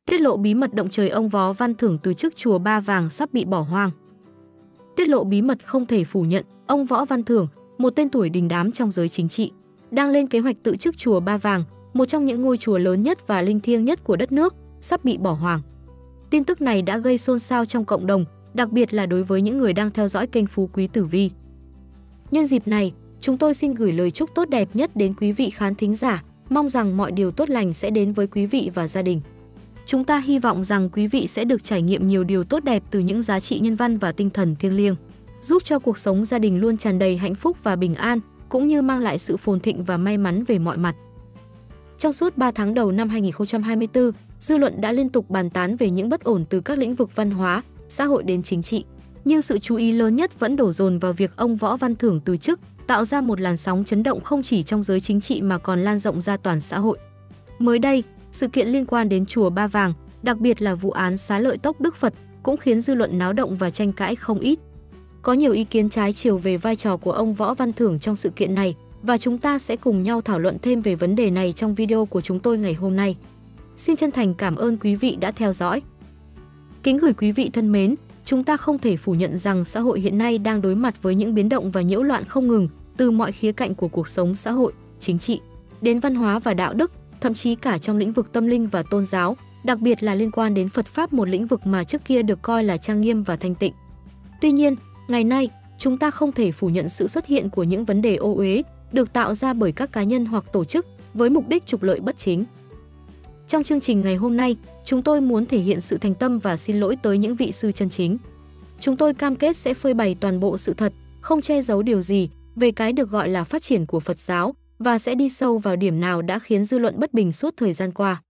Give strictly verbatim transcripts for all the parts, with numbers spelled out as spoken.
Tiết lộ bí mật động trời ông Võ Văn Thưởng từ chức chùa Ba Vàng sắp bị bỏ hoang. Tiết lộ bí mật không thể phủ nhận, ông Võ Văn Thưởng, một tên tuổi đình đám trong giới chính trị, đang lên kế hoạch tự chức chùa Ba Vàng, một trong những ngôi chùa lớn nhất và linh thiêng nhất của đất nước, sắp bị bỏ hoang. Tin tức này đã gây xôn xao trong cộng đồng, đặc biệt là đối với những người đang theo dõi kênh Phú Quý Tử Vi. Nhân dịp này, chúng tôi xin gửi lời chúc tốt đẹp nhất đến quý vị khán thính giả, mong rằng mọi điều tốt lành sẽ đến với quý vị và gia đình. Chúng ta hy vọng rằng quý vị sẽ được trải nghiệm nhiều điều tốt đẹp từ những giá trị nhân văn và tinh thần thiêng liêng, giúp cho cuộc sống gia đình luôn tràn đầy hạnh phúc và bình an, cũng như mang lại sự phồn thịnh và may mắn về mọi mặt. Trong suốt ba tháng đầu năm hai nghìn không trăm hai mươi tư, dư luận đã liên tục bàn tán về những bất ổn từ các lĩnh vực văn hóa, xã hội đến chính trị. Nhưng sự chú ý lớn nhất vẫn đổ dồn vào việc ông Võ Văn Thưởng từ chức, tạo ra một làn sóng chấn động không chỉ trong giới chính trị mà còn lan rộng ra toàn xã hội. Mới đây, sự kiện liên quan đến chùa Ba Vàng, đặc biệt là vụ án xá lợi tốc Đức Phật, cũng khiến dư luận náo động và tranh cãi không ít. Có nhiều ý kiến trái chiều về vai trò của ông Võ Văn Thưởng trong sự kiện này, và chúng ta sẽ cùng nhau thảo luận thêm về vấn đề này trong video của chúng tôi ngày hôm nay. Xin chân thành cảm ơn quý vị đã theo dõi. Kính gửi quý vị thân mến, chúng ta không thể phủ nhận rằng xã hội hiện nay đang đối mặt với những biến động và nhiễu loạn không ngừng, từ mọi khía cạnh của cuộc sống xã hội, chính trị, đến văn hóa và đạo đức, thậm chí cả trong lĩnh vực tâm linh và tôn giáo, đặc biệt là liên quan đến Phật Pháp, một lĩnh vực mà trước kia được coi là trang nghiêm và thanh tịnh. Tuy nhiên, ngày nay, chúng ta không thể phủ nhận sự xuất hiện của những vấn đề ô uế, được tạo ra bởi các cá nhân hoặc tổ chức với mục đích trục lợi bất chính. Trong chương trình ngày hôm nay, chúng tôi muốn thể hiện sự thành tâm và xin lỗi tới những vị sư chân chính. Chúng tôi cam kết sẽ phơi bày toàn bộ sự thật, không che giấu điều gì về cái được gọi là phát triển của Phật giáo, và sẽ đi sâu vào điểm nào đã khiến dư luận bất bình suốt thời gian qua.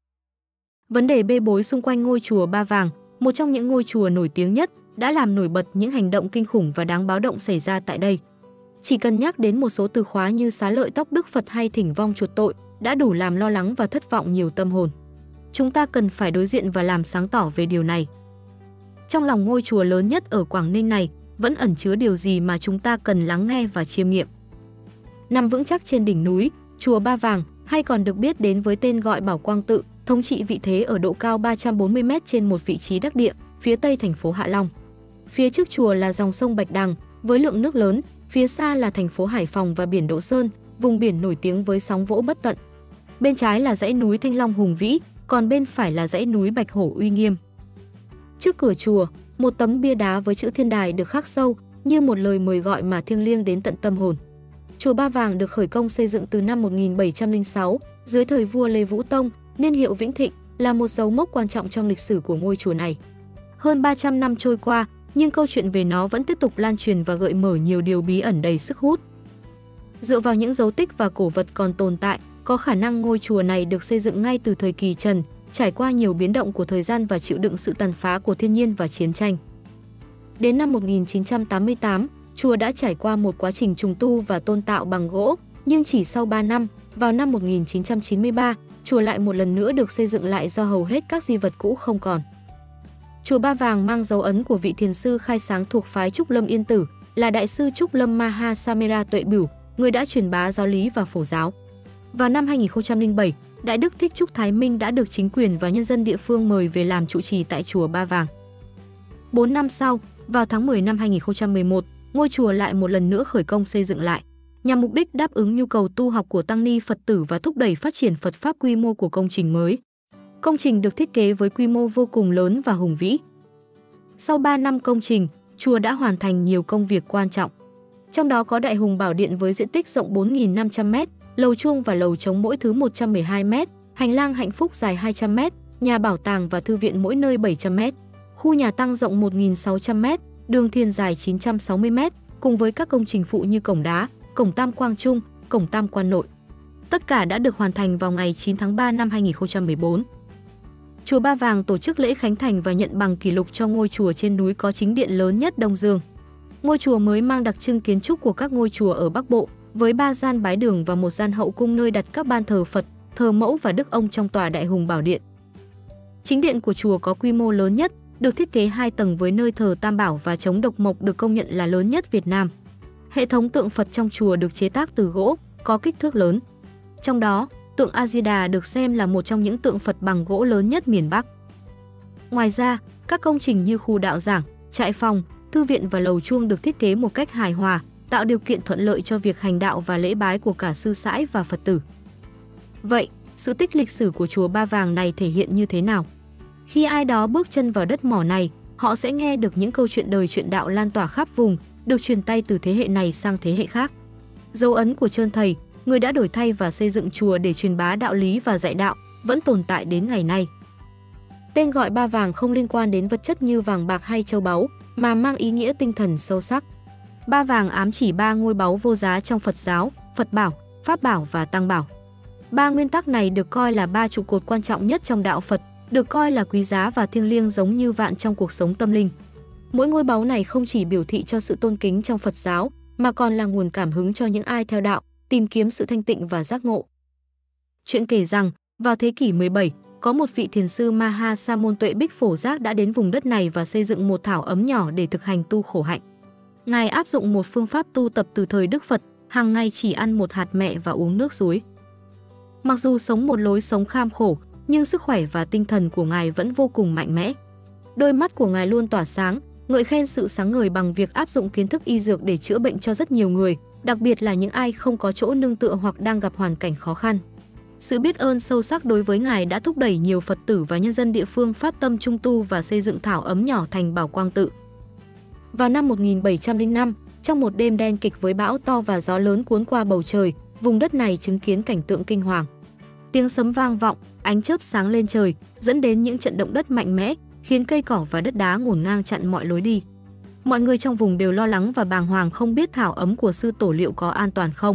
Vấn đề bê bối xung quanh ngôi chùa Ba Vàng, một trong những ngôi chùa nổi tiếng nhất, đã làm nổi bật những hành động kinh khủng và đáng báo động xảy ra tại đây. Chỉ cần nhắc đến một số từ khóa như xá lợi tốc Đức Phật hay thỉnh vong chuộc tội đã đủ làm lo lắng và thất vọng nhiều tâm hồn. Chúng ta cần phải đối diện và làm sáng tỏ về điều này. Trong lòng ngôi chùa lớn nhất ở Quảng Ninh này vẫn ẩn chứa điều gì mà chúng ta cần lắng nghe và chiêm nghiệm. Nằm vững chắc trên đỉnh núi, chùa Ba Vàng, hay còn được biết đến với tên gọi Bảo Quang Tự, thống trị vị thế ở độ cao ba trăm bốn mươi mét trên một vị trí đắc địa, phía tây thành phố Hạ Long. Phía trước chùa là dòng sông Bạch Đằng với lượng nước lớn, phía xa là thành phố Hải Phòng và biển Độ Sơn, vùng biển nổi tiếng với sóng vỗ bất tận. Bên trái là dãy núi Thanh Long hùng vĩ, còn bên phải là dãy núi Bạch Hổ uy nghiêm. Trước cửa chùa, một tấm bia đá với chữ Thiên Đài được khắc sâu như một lời mời gọi mà thiêng liêng đến tận tâm hồn. Chùa Ba Vàng được khởi công xây dựng từ năm một nghìn bảy trăm lẻ sáu dưới thời vua Lê Vũ Tông, niên hiệu Vĩnh Thịnh, là một dấu mốc quan trọng trong lịch sử của ngôi chùa này. Hơn ba trăm năm trôi qua, nhưng câu chuyện về nó vẫn tiếp tục lan truyền và gợi mở nhiều điều bí ẩn đầy sức hút. Dựa vào những dấu tích và cổ vật còn tồn tại, có khả năng ngôi chùa này được xây dựng ngay từ thời kỳ Trần, trải qua nhiều biến động của thời gian và chịu đựng sự tàn phá của thiên nhiên và chiến tranh. Đến năm một nghìn chín trăm tám mươi tám, chùa đã trải qua một quá trình trùng tu và tôn tạo bằng gỗ, nhưng chỉ sau ba năm, vào năm một nghìn chín trăm chín mươi ba, chùa lại một lần nữa được xây dựng lại do hầu hết các di vật cũ không còn. Chùa Ba Vàng mang dấu ấn của vị thiền sư khai sáng thuộc phái Trúc Lâm Yên Tử, là Đại sư Trúc Lâm Maha Samera Tuệ Bửu, người đã truyền bá giáo lý và phổ giáo. Vào năm hai nghìn không trăm lẻ bảy, Đại Đức Thích Trúc Thái Minh đã được chính quyền và nhân dân địa phương mời về làm trụ trì tại chùa Ba Vàng. Bốn năm sau, vào tháng mười năm hai nghìn không trăm mười một, ngôi chùa lại một lần nữa khởi công xây dựng lại, nhằm mục đích đáp ứng nhu cầu tu học của tăng ni Phật tử và thúc đẩy phát triển Phật Pháp quy mô của công trình mới. Công trình được thiết kế với quy mô vô cùng lớn và hùng vĩ. Sau ba năm công trình, chùa đã hoàn thành nhiều công việc quan trọng. Trong đó có Đại Hùng Bảo Điện với diện tích rộng bốn nghìn năm trăm mét, lầu chuông và lầu trống mỗi thứ một trăm mười hai mét, hành lang hạnh phúc dài hai trăm mét, nhà bảo tàng và thư viện mỗi nơi bảy trăm mét, khu nhà tăng rộng một nghìn sáu trăm mét, đường thiền dài chín trăm sáu mươi mét, cùng với các công trình phụ như cổng đá, cổng Tam Quang Trung, cổng Tam Quan Nội. Tất cả đã được hoàn thành vào ngày chín tháng ba năm hai nghìn không trăm mười bốn. Chùa Ba Vàng tổ chức lễ khánh thành và nhận bằng kỷ lục cho ngôi chùa trên núi có chính điện lớn nhất Đông Dương. Ngôi chùa mới mang đặc trưng kiến trúc của các ngôi chùa ở Bắc Bộ, với ba gian bái đường và một gian hậu cung nơi đặt các ban thờ Phật, thờ mẫu và Đức ông trong tòa Đại Hùng Bảo Điện. Chính điện của chùa có quy mô lớn nhất, được thiết kế hai tầng với nơi thờ Tam Bảo và trống độc mộc được công nhận là lớn nhất Việt Nam. Hệ thống tượng Phật trong chùa được chế tác từ gỗ, có kích thước lớn. Trong đó, tượng A Di Đà được xem là một trong những tượng Phật bằng gỗ lớn nhất miền Bắc. Ngoài ra, các công trình như khu đạo giảng, trại phòng, thư viện và lầu chuông được thiết kế một cách hài hòa, tạo điều kiện thuận lợi cho việc hành đạo và lễ bái của cả sư sãi và Phật tử. Vậy, sự tích lịch sử của chùa Ba Vàng này thể hiện như thế nào? Khi ai đó bước chân vào đất mỏ này, họ sẽ nghe được những câu chuyện đời chuyện đạo lan tỏa khắp vùng, được truyền tay từ thế hệ này sang thế hệ khác. Dấu ấn của Trơn Thầy, người đã đổi thay và xây dựng chùa để truyền bá đạo lý và dạy đạo, vẫn tồn tại đến ngày nay. Tên gọi Ba Vàng không liên quan đến vật chất như vàng bạc hay châu báu, mà mang ý nghĩa tinh thần sâu sắc. Ba vàng ám chỉ ba ngôi báu vô giá trong Phật giáo, Phật bảo, Pháp bảo và Tăng bảo. Ba nguyên tắc này được coi là ba trụ cột quan trọng nhất trong đạo Phật, được coi là quý giá và thiêng liêng giống như vạn trong cuộc sống tâm linh. Mỗi ngôi báu này không chỉ biểu thị cho sự tôn kính trong Phật giáo, mà còn là nguồn cảm hứng cho những ai theo đạo, tìm kiếm sự thanh tịnh và giác ngộ. Chuyện kể rằng, vào thế kỷ mười bảy, có một vị thiền sư Maha Sa Môn Tuệ Bích Phổ Giác đã đến vùng đất này và xây dựng một thảo ấm nhỏ để thực hành tu khổ hạnh. Ngài áp dụng một phương pháp tu tập từ thời Đức Phật, hàng ngày chỉ ăn một hạt mẹ và uống nước suối. Mặc dù sống một lối sống kham khổ, nhưng sức khỏe và tinh thần của Ngài vẫn vô cùng mạnh mẽ. Đôi mắt của Ngài luôn tỏa sáng, ngợi khen sự sáng ngời bằng việc áp dụng kiến thức y dược để chữa bệnh cho rất nhiều người, đặc biệt là những ai không có chỗ nương tựa hoặc đang gặp hoàn cảnh khó khăn. Sự biết ơn sâu sắc đối với Ngài đã thúc đẩy nhiều Phật tử và nhân dân địa phương phát tâm trung tu và xây dựng thảo ấm nhỏ thành Bảo Quang Tự. Vào năm một nghìn bảy trăm lẻ năm, trong một đêm đen kịch với bão to và gió lớn cuốn qua bầu trời, vùng đất này chứng kiến cảnh tượng kinh hoàng. Tiếng sấm vang vọng, ánh chớp sáng lên trời, dẫn đến những trận động đất mạnh mẽ, khiến cây cỏ và đất đá ngổn ngang chặn mọi lối đi. Mọi người trong vùng đều lo lắng và bàng hoàng không biết thảo ấm của sư tổ liệu có an toàn không.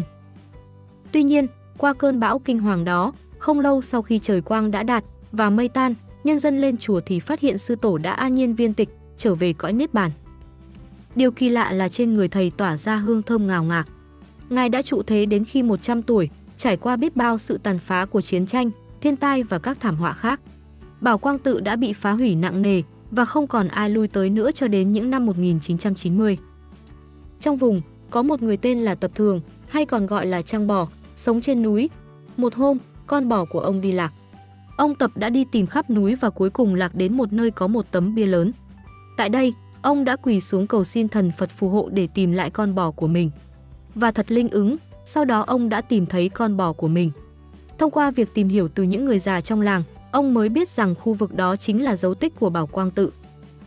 Tuy nhiên, qua cơn bão kinh hoàng đó, không lâu sau khi trời quang đã đạt và mây tan, nhân dân lên chùa thì phát hiện sư tổ đã an nhiên viên tịch, trở về cõi niết bàn. Điều kỳ lạ là trên người thầy tỏa ra hương thơm ngào ngạt. Ngài đã trụ thế đến khi một trăm tuổi, trải qua biết bao sự tàn phá của chiến tranh, thiên tai và các thảm họa khác. Bảo Quang Tự đã bị phá hủy nặng nề và không còn ai lui tới nữa cho đến những năm một nghìn chín trăm chín mươi. Trong vùng, có một người tên là Tập Thường, hay còn gọi là Trăng Bò, sống trên núi. Một hôm, con bò của ông đi lạc. Ông Tập đã đi tìm khắp núi và cuối cùng lạc đến một nơi có một tấm bia lớn. Tại đây, ông đã quỳ xuống cầu xin thần Phật phù hộ để tìm lại con bò của mình. Và thật linh ứng, sau đó ông đã tìm thấy con bò của mình. Thông qua việc tìm hiểu từ những người già trong làng, ông mới biết rằng khu vực đó chính là dấu tích của Bảo Quang Tự.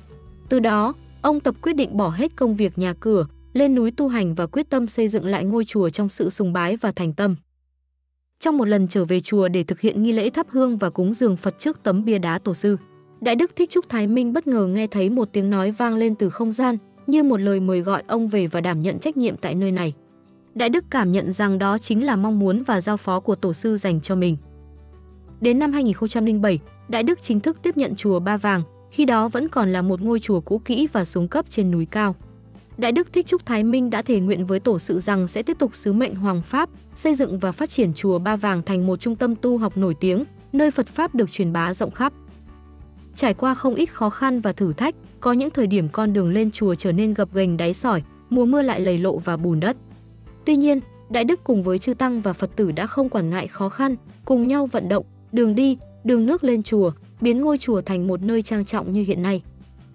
Từ đó, ông Tập quyết định bỏ hết công việc nhà cửa, lên núi tu hành và quyết tâm xây dựng lại ngôi chùa trong sự sùng bái và thành tâm. Trong một lần trở về chùa để thực hiện nghi lễ thắp hương và cúng dường Phật trước tấm bia đá tổ sư, Đại Đức Thích Trúc Thái Minh bất ngờ nghe thấy một tiếng nói vang lên từ không gian, như một lời mời gọi ông về và đảm nhận trách nhiệm tại nơi này. Đại Đức cảm nhận rằng đó chính là mong muốn và giao phó của tổ sư dành cho mình. Đến năm hai nghìn không trăm lẻ bảy, Đại Đức chính thức tiếp nhận chùa Ba Vàng, khi đó vẫn còn là một ngôi chùa cũ kỹ và xuống cấp trên núi cao. Đại Đức Thích Trúc Thái Minh đã thề nguyện với tổ sự rằng sẽ tiếp tục sứ mệnh Hoàng Pháp, xây dựng và phát triển chùa Ba Vàng thành một trung tâm tu học nổi tiếng, nơi Phật Pháp được truyền bá rộng khắp. Trải qua không ít khó khăn và thử thách, có những thời điểm con đường lên chùa trở nên gập ghềnh đáy sỏi, mùa mưa lại lầy lộ và bùn đất. Tuy nhiên, Đại Đức cùng với chư tăng và Phật tử đã không quản ngại khó khăn, cùng nhau vận động, đường đi, đường nước lên chùa, biến ngôi chùa thành một nơi trang trọng như hiện nay.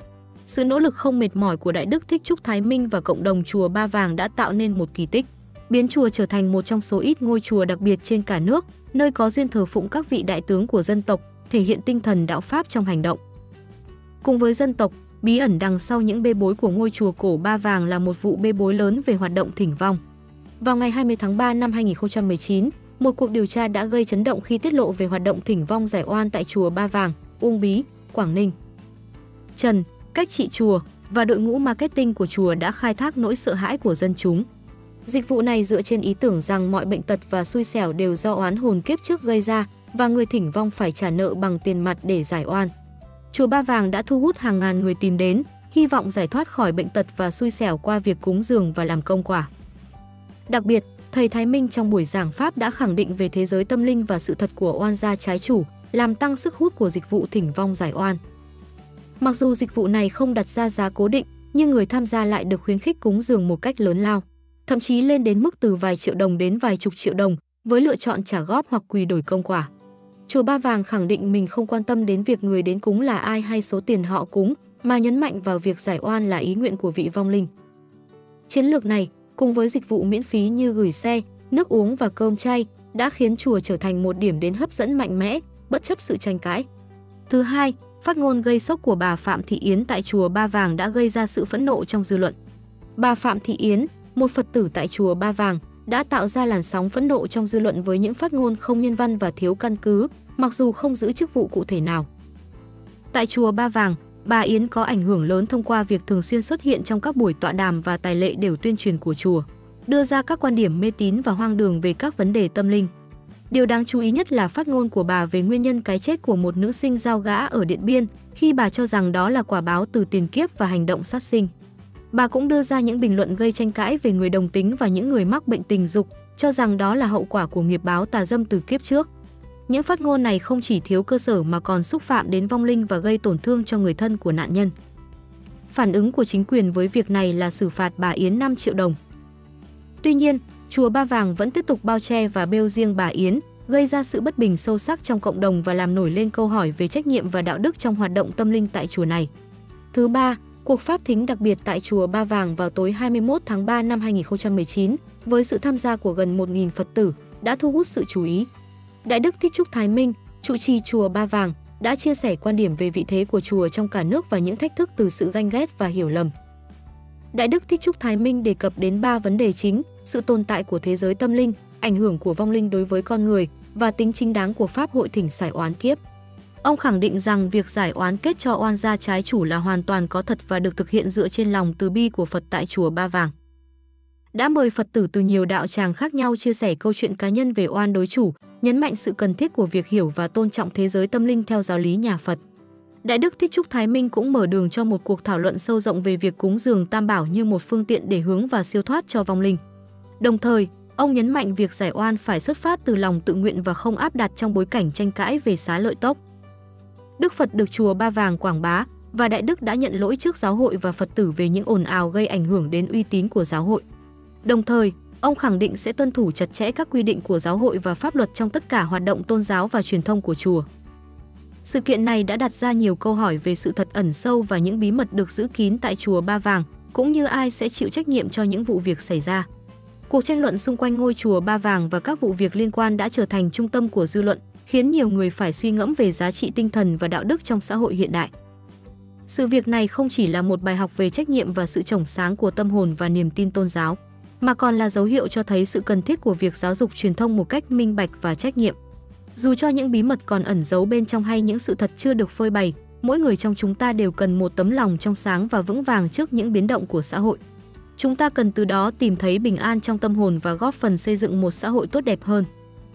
Sự nỗ lực không mệt mỏi của Đại Đức Thích Trúc Thái Minh và cộng đồng chùa Ba Vàng đã tạo nên một kỳ tích, biến chùa trở thành một trong số ít ngôi chùa đặc biệt trên cả nước, nơi có duyên thờ phụng các vị đại tướng của dân tộc, thể hiện tinh thần đạo Pháp trong hành động. Cùng với dân tộc, bí ẩn đằng sau những bê bối của ngôi chùa cổ Ba Vàng là một vụ bê bối lớn về hoạt động thỉnh vong. Vào ngày hai mươi tháng ba năm hai nghìn không trăm mười chín, một cuộc điều tra đã gây chấn động khi tiết lộ về hoạt động thỉnh vong giải oan tại chùa Ba Vàng, Uông Bí, Quảng Ninh. Trần, cách trị chùa và đội ngũ marketing của chùa đã khai thác nỗi sợ hãi của dân chúng. Dịch vụ này dựa trên ý tưởng rằng mọi bệnh tật và xui xẻo đều do oán hồn kiếp trước gây ra và người thỉnh vong phải trả nợ bằng tiền mặt để giải oan. Chùa Ba Vàng đã thu hút hàng ngàn người tìm đến, hy vọng giải thoát khỏi bệnh tật và xui xẻo qua việc cúng dường và làm công quả. Đặc biệt, thầy Thái Minh trong buổi giảng pháp đã khẳng định về thế giới tâm linh và sự thật của oan gia trái chủ, làm tăng sức hút của dịch vụ thỉnh vong giải oan. Mặc dù dịch vụ này không đặt ra giá cố định, nhưng người tham gia lại được khuyến khích cúng dường một cách lớn lao, thậm chí lên đến mức từ vài triệu đồng đến vài chục triệu đồng, với lựa chọn trả góp hoặc quỳ đổi công quả. Chùa Ba Vàng khẳng định mình không quan tâm đến việc người đến cúng là ai hay số tiền họ cúng, mà nhấn mạnh vào việc giải oan là ý nguyện của vị vong linh. Chiến lược này, cùng với dịch vụ miễn phí như gửi xe, nước uống và cơm chay, đã khiến chùa trở thành một điểm đến hấp dẫn mạnh mẽ, bất chấp sự tranh cãi. Thứ hai, phát ngôn gây sốc của bà Phạm Thị Yến tại chùa Ba Vàng đã gây ra sự phẫn nộ trong dư luận. Bà Phạm Thị Yến, một Phật tử tại chùa Ba Vàng, đã tạo ra làn sóng phẫn nộ trong dư luận với những phát ngôn không nhân văn và thiếu căn cứ, mặc dù không giữ chức vụ cụ thể nào. Tại chùa Ba Vàng, bà Yến có ảnh hưởng lớn thông qua việc thường xuyên xuất hiện trong các buổi tọa đàm và tài lệ đều tuyên truyền của chùa, đưa ra các quan điểm mê tín và hoang đường về các vấn đề tâm linh. Điều đáng chú ý nhất là phát ngôn của bà về nguyên nhân cái chết của một nữ sinh dao gã ở Điện Biên, khi bà cho rằng đó là quả báo từ tiền kiếp và hành động sát sinh. Bà cũng đưa ra những bình luận gây tranh cãi về người đồng tính và những người mắc bệnh tình dục, cho rằng đó là hậu quả của nghiệp báo tà dâm từ kiếp trước. Những phát ngôn này không chỉ thiếu cơ sở mà còn xúc phạm đến vong linh và gây tổn thương cho người thân của nạn nhân. Phản ứng của chính quyền với việc này là xử phạt bà Yến năm triệu đồng. Tuy nhiên, chùa Ba Vàng vẫn tiếp tục bao che và bêu riêng bà Yến, gây ra sự bất bình sâu sắc trong cộng đồng và làm nổi lên câu hỏi về trách nhiệm và đạo đức trong hoạt động tâm linh tại chùa này. Thứ ba, cuộc pháp thính đặc biệt tại chùa Ba Vàng vào tối hai mươi mốt tháng ba năm hai nghìn không trăm mười chín, với sự tham gia của gần một nghìn Phật tử, đã thu hút sự chú ý. Đại đức Thích Trúc Thái Minh, trụ trì chùa Ba Vàng, đã chia sẻ quan điểm về vị thế của chùa trong cả nước và những thách thức từ sự ganh ghét và hiểu lầm. Đại đức Thích Trúc Thái Minh đề cập đến ba vấn đề chính: sự tồn tại của thế giới tâm linh, ảnh hưởng của vong linh đối với con người và tính chính đáng của pháp hội thỉnh giải oán kiếp. Ông khẳng định rằng việc giải oán kết cho oan gia trái chủ là hoàn toàn có thật và được thực hiện dựa trên lòng từ bi của Phật tại chùa Ba Vàng. Đã mời Phật tử từ nhiều đạo tràng khác nhau chia sẻ câu chuyện cá nhân về oan đối chủ, nhấn mạnh sự cần thiết của việc hiểu và tôn trọng thế giới tâm linh theo giáo lý nhà Phật. Đại đức Thích Trúc Thái Minh cũng mở đường cho một cuộc thảo luận sâu rộng về việc cúng dường Tam Bảo như một phương tiện để hướng và siêu thoát cho vong linh. Đồng thời, ông nhấn mạnh việc giải oan phải xuất phát từ lòng tự nguyện và không áp đặt trong bối cảnh tranh cãi về xá lợi tốc. Đức Phật được chùa Ba Vàng quảng bá và Đại đức đã nhận lỗi trước giáo hội và Phật tử về những ồn ào gây ảnh hưởng đến uy tín của giáo hội. Đồng thời, ông khẳng định sẽ tuân thủ chặt chẽ các quy định của giáo hội và pháp luật trong tất cả hoạt động tôn giáo và truyền thông của chùa. Sự kiện này đã đặt ra nhiều câu hỏi về sự thật ẩn sâu và những bí mật được giữ kín tại chùa Ba Vàng, cũng như ai sẽ chịu trách nhiệm cho những vụ việc xảy ra. Cuộc tranh luận xung quanh ngôi chùa Ba Vàng và các vụ việc liên quan đã trở thành trung tâm của dư luận, khiến nhiều người phải suy ngẫm về giá trị tinh thần và đạo đức trong xã hội hiện đại. Sự việc này không chỉ là một bài học về trách nhiệm và sự trông sáng của tâm hồn và niềm tin tôn giáo, mà còn là dấu hiệu cho thấy sự cần thiết của việc giáo dục truyền thông một cách minh bạch và trách nhiệm. Dù cho những bí mật còn ẩn giấu bên trong hay những sự thật chưa được phơi bày, mỗi người trong chúng ta đều cần một tấm lòng trong sáng và vững vàng trước những biến động của xã hội. Chúng ta cần từ đó tìm thấy bình an trong tâm hồn và góp phần xây dựng một xã hội tốt đẹp hơn.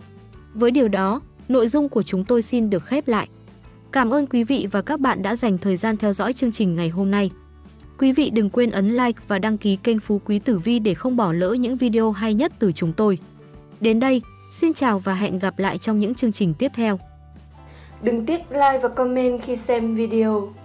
Với điều đó, nội dung của chúng tôi xin được khép lại. Cảm ơn quý vị và các bạn đã dành thời gian theo dõi chương trình ngày hôm nay. Quý vị đừng quên ấn like và đăng ký kênh Phú Quý Tử Vi để không bỏ lỡ những video hay nhất từ chúng tôi. Đến đây, xin chào và hẹn gặp lại trong những chương trình tiếp theo. Đừng tiếc like và comment khi xem video.